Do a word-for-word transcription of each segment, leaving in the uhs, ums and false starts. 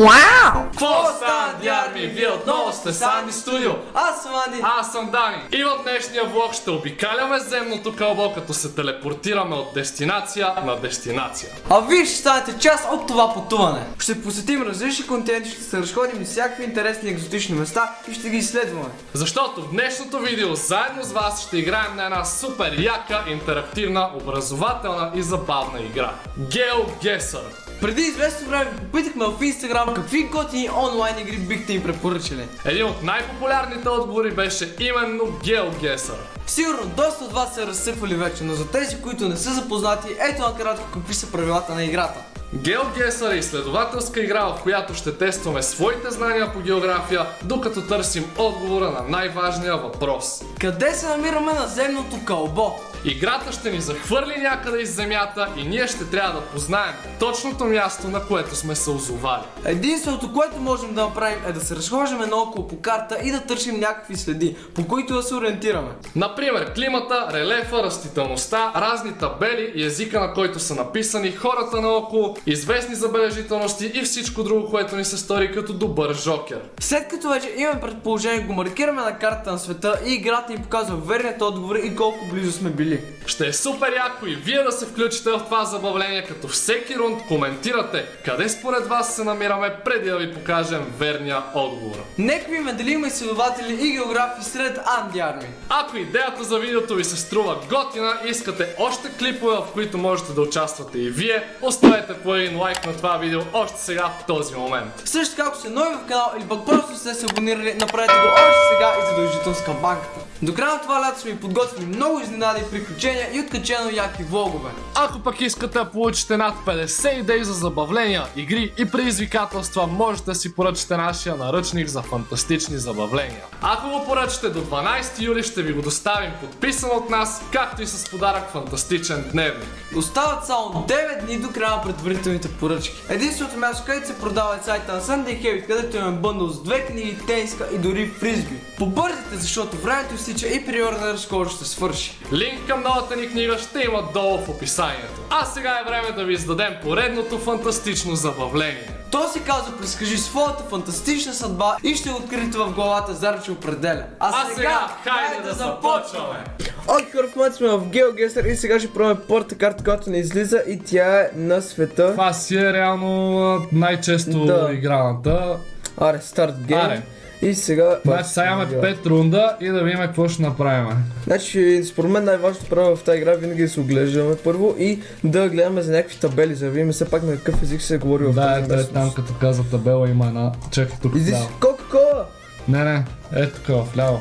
Вау! Какво става, дярми? Вие отново сте с Анди Студио. Аз съм Анди. Аз съм Дани. И в днешния влог ще обикаляме земното кълбо, като се телепортираме от дестинация на дестинация. А вие ще станете част от това пътуване. Ще посетим различни континенти, ще се разходим из всякакви интересни екзотични места и ще ги изследваме. Защото в днешното видео заедно с вас ще играем на една супер яка, интерактивна, образователна и забавна игра. GeoGuessr. Преди известно време попитахме в Инстаграм какви готини онлайн игри бихте им препоръчали. Един от най-популярните отговори беше именно GeoGuessr. Сигурно доста от вас са разсъпвали вече, но за тези, които не са запознати, ето накратко какви са правилата на играта. GeoGuessr е изследователска игра, в която ще тестваме своите знания по география, докато търсим отговора на най-важния въпрос. Къде се намираме на земното кълбо? Играта ще ни захвърли някъде из земята и ние ще трябва да познаем точното място, на което сме се озовали. Единственото, което можем да направим, е да се разхождаме наоколо по карта и да търсим някакви следи, по които да се ориентираме. Например, климата, релефа, растителността, разни табели и езика, на който са написани, хората наоколо, известни забележителности и всичко друго, което ни се стори като добър жокер. След като вече имаме предположение, го маркираме на картата на света и играта ни показва верният отговор и колко близо сме били. Ще е супер яко и вие да се включите в това забавление, като всеки рунд коментирате къде според вас се намираме, преди да ви покажем верния отговор. Нека ви ме дали има изследователи и географи сред Анди Арми. Ако идеята за видеото ви се струва готина и искате още клипове, в които можете да участвате и вие, оставете по един лайк на това видео още сега в този момент. Също така, ако сте нови в канал или пък просто сте се абонирали, направете го още сега и задължително с камбанката. До края на това лято сме ви подготвили много изненади, приключения и откачено яки влогове. Ако пък искате да получите над петдесет идеи за забавления, игри и предизвикателства, можете да си поръчате нашия наръчник за фантастични забавления. Ако го поръчате до дванайсети юли, ще ви го доставим подписан от нас, както и с подарък фантастичен дневник. Остават само девет дни до края на предварителните поръчки. Единственото място, където се продава е сайта на Sunday Habit, където имаме бъндъл с две книги, тениска и дори фризби. Побързайте, защото времето изтича и приорът скоро ще свърши. Линк към новата ни книга ще има долу в описанието. А сега е време да ви издадем поредното фантастично забавление. То се казва "Предскажи своята фантастична съдба" и ще откриете в главата Зарче определя. А, а сега, сега хайде да започваме! Окей, хора, в момента сме в GeoGuessr и сега ще пробваме първата карта, която ни излиза и тя е на света. Това си е реално най-често да. играната. Аре, старт гейм. Аре. И сега... Значи сега имаме пет рунда и да видим какво ще направим. Значи, според мен най-важното правило в тази игра винаги да се оглеждаме първо и да гледаме за някакви табели, за да видим все пак на какъв език се говори в да, тази Да, ето там като каза табела има една... Чекай тук вляво. Кока-кола! Не, не, ето тук вляво.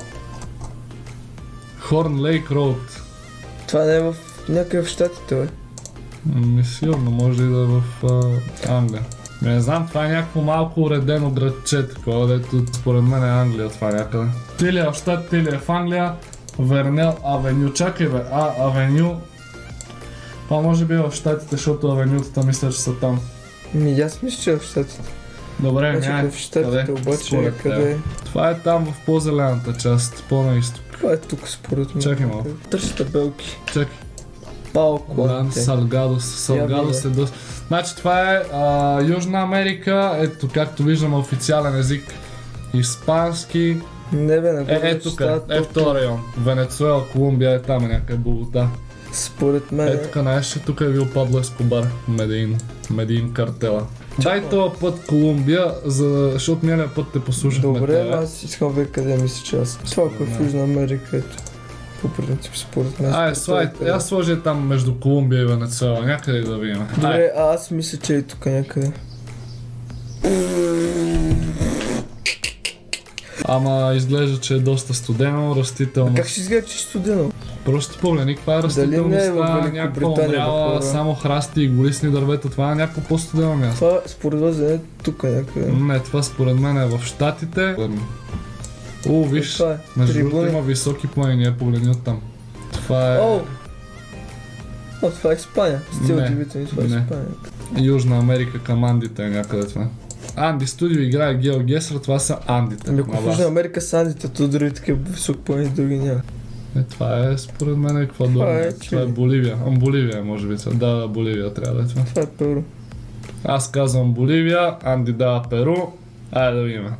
Хорн Лейк Роуд. Това не е в някъде в щатите, бе. Ми сигурно, може и да е в а, Англия. Не знам, това е някакво малко уредено градче, такова, дето според мен е Англия това някъде. Ти ли е в щат, ти ли е в Англия, Вернел Авеню, чакай бе, а, Авеню. Това може би е в щатите, защото авенютата мисля, че са там. Ми, аз мисля, че е в щатите. Добре, значи, няма. в щатите обаче къде е? Това е там в по-зелената част, по-на изток. Това е тук според мен. Чакай малко. Търси табелки. Чакай. Палко. Салгадос. Салгадос е доста. Значи това е а, Южна Америка, ето както виждаме официален език. Испански. Не бе, не Е, е тук, е в този район. Венецуела, Колумбия е там е някъде Богота. Според мен... Е, тук знаеш, че тук е бил Пабло Ескобар, Медеин, Медеин картела. Дай този път Колумбия, защото миналия път те послушахме. Добре, аз искам да къде мисля, че аз. Това ако е в Южна Америка, ето. По принцип, според мен. Ай, слай, аз сложи там между Колумбия и Венецуела, някъде да видим. Добре, а аз мисля, че е тук някъде. Ама изглежда, че е доста студено, растително. Как ще изглежда, че е студено? Просто погледни, каква е растителността, някаква умряла, само храсти и голисни дървета, това е някакво по-студено място. Това според вас е тук някъде. Не, това според мен е в Щатите. О, виж, е? между другото има високи планини, я погледни оттам. Това е... О, О това е Испания. Стил удивително, това е Испания. Южна Америка към Андите е някъде това. Анди Студио играе GeoGuessr, това са Андите. Ами ако в Южна Америка са Андите, то дори такива високи планини други няма. Е, това е според мен Еквадор. Това е, това е Боливия. Ам Боливия може би. Да, да, Боливия трябва да е това. Това е Перу. Аз казвам Боливия, Анди дава Перу. Айде да видим.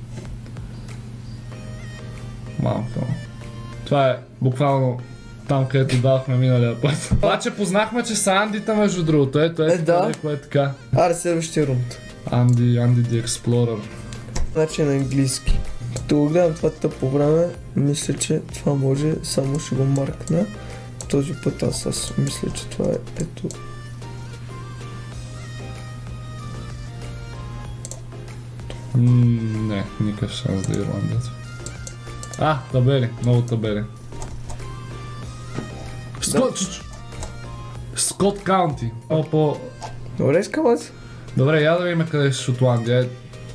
Малко. Това е буквално там, където давахме миналия път. Обаче познахме, че са Андите между другото. Ето, ето, Е, да. къде, кое е така. Аре, следващия рунд. Анди, Анди the Explorer. Значи на английски. Като го гледам това тъпо време, мисля, че това може, само ще го маркна. Този път аз, аз мисля, че това е ето. Ммм, не, никакъв шанс да е Ирландец. А, табели, много табели. Скот... Скот Каунти. О, по... Добре, искам аз. Добре, я да видим къде е Шотландия.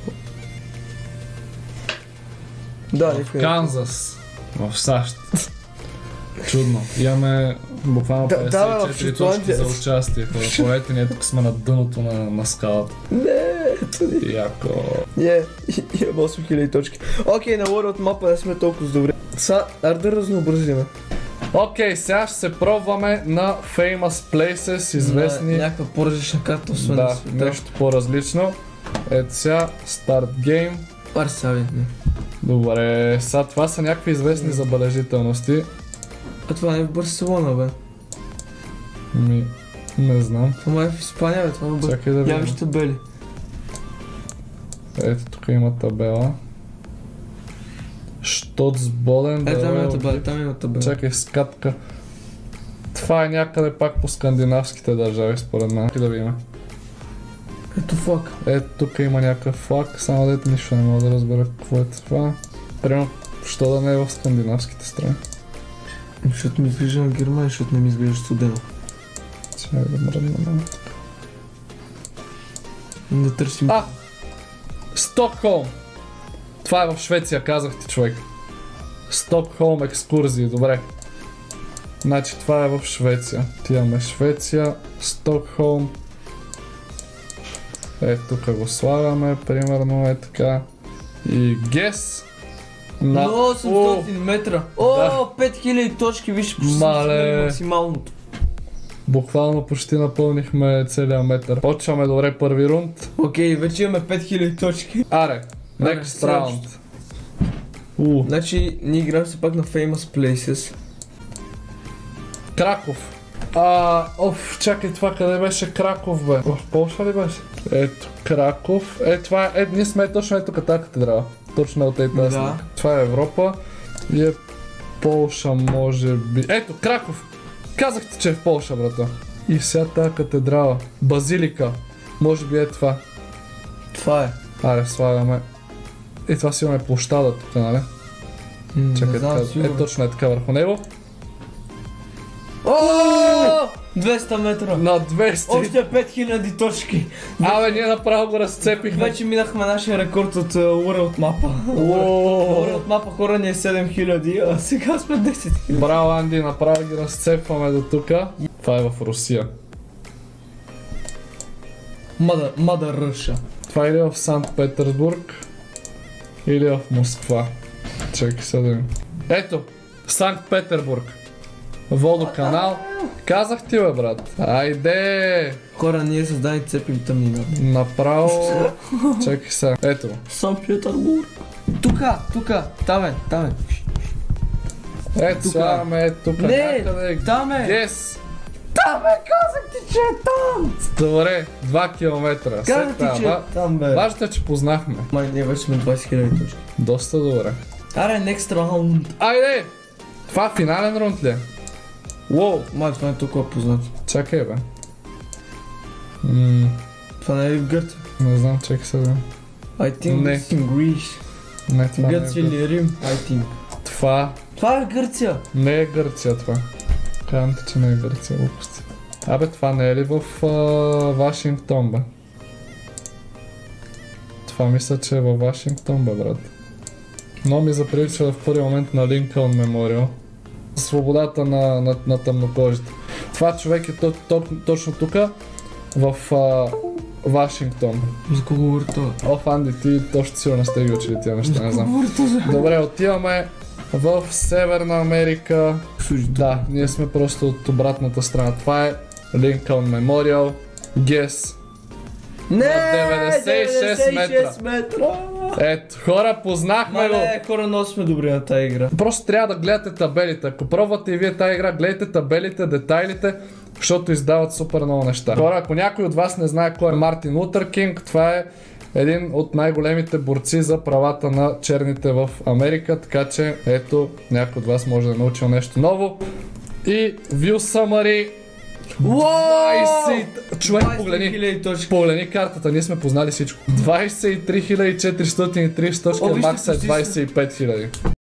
Да, В никой. Канзас. В САЩ. Чудно. Имаме буквално Да, да, петдесет и в четири точки Шотландия. за участие. Хора, поверете, ние тук сме на дъното на, на скалата. Не, ето ни. Яко. Е, имам осем хиляди точки. Окей, на World Map не сме толкова добре. Са, ар да разнообразиме. Окей, сега ще се пробваме на Famous Places, известни... Някаква по-различна карта, освен Да, на света. нещо по-различно. Ето сега, Start Game. Пар сега видим. Добре, сега това са някакви известни забележителности. А това не е в Барселона, бе. Ми, не знам. Това е в Испания, бе. Това е в Барселона. Чакай да Я видим. виж табели. Ето тук има табела. Штоцбоден. Ето там има да, табела, там има табела. Чакай, скатка. Това е някъде пак по скандинавските държави, според мен. Да видим. Ето флаг. Ето тук има някакъв флаг, само дето нищо не мога да разбера какво е това. Примерно, що да не е в скандинавските страни. Защото ми изглежда на Германия, защото не ми изглежда студено. Чакай да мръдна. Да търсим. А! Стокхолм! Това е в Швеция, казах ти, човек. Стокхолм екскурзии, добре. Значи това е в Швеция. Отиваме Швеция, Стокхолм. Е, тук го слагаме, примерно е така. И Гес. На... Но осемстотин метра. О, пет хиляди точки, виж, почти Мале. максималното. Буквално почти напълнихме целия метър. Почваме добре първи рунд. Окей, вече имаме пет хиляди точки. Аре, Аре, next следващото. round. У, Значи, ние играем се пак на Famous Places. Краков. А, оф, чакай, това къде беше Краков, бе? В Полша ли беше? Ето, Краков. Е, това е, е, ние сме точно ето като катедрала. Точно от тази Да. да. Това е Европа. И е Полша, може би. Ето, Краков! Казахте, че е в Полша, брата. И сега тази катедрала. Базилика. Може би е това. Това е. Аре, слагаме. И това си имаме площада тук, нали? М, Чакай, не знам, така, е сигурно. точно е така върху него. О, двеста метра. На двеста. Още пет хиляди точки. Абе, ние направо го разцепихме. Вече минахме нашия рекорд от uh, World Map. Уоо. World Map хора ни е седем хиляди, а сега сме десет хиляди. Браво, Анди, направо ги разцепваме до тука. Това е в Русия. Мада, Мада Ръша. Това или е в Санкт Петербург, или е в Москва. Чакай сега да видим. Ето, Санкт Петербург. Водоканал. Казах ти, бе, брат. Айде! Хора, ние създани цепим тъмнина. Направо... Чакай сега. Ето. Санкт Петербург. Тука, тука, там е, там е. Ето, Тука. слагаме ето тук Не, някъде. там е. Yes! Там е, казах ти, че е там. Добре, два километра. Казах След ти, че е това. там, бе. Важното е, че познахме. Май, ние вече сме двайсет хиляди точки. Доста добре. Аре, next round. Айде! Това финален рунд ли е? Уоу! Май, това не е толкова познато. Чакай, бе. Ммм, Това не е в Гърция. не знам, чакай сега. I think Не. it's in Greece. Не, това не е Гърция Гърция. или Рим? I think. Това Това е Гърция. не е Гърция, това. Казвам ти, че не е Гърция, глупости. Абе, това не е ли в а, Вашингтон, бе? Това мисля, че е във Вашингтон, бе, брат. Но ми заприлича в първи момент на Линкълн Мемориал. Свободата на, на, на тъмнокожите. Това човек е то, то, точно тук, в а, Вашингтон. За кого говори това? Оф, Анди, ти точно сигурно сте ги учили тия неща, не знам. говори това? Добре, отиваме в Северна Америка. Да, ние сме просто от обратната страна. Това е Линкълн Мемориал. Гес. Не, деветдесет и шест метра. метра. Ето, хора, познахме го. Мале, хора, много сме добри на тази игра. Просто трябва да гледате табелите. Ако пробвате и вие тази игра, гледайте табелите, детайлите, защото издават супер много неща. Хора, ако някой от вас не знае кой е Мартин Лутер Кинг, това е един от най-големите борци за правата на черните в Америка, така че ето, някой от вас може да е научил нещо ново. И View Summary. двайсет Човек, погледни, погледни картата, ние сме познали всичко. двайсет и три хиляди четиристотин и трийсет точки, макса е двайсет и пет хиляди.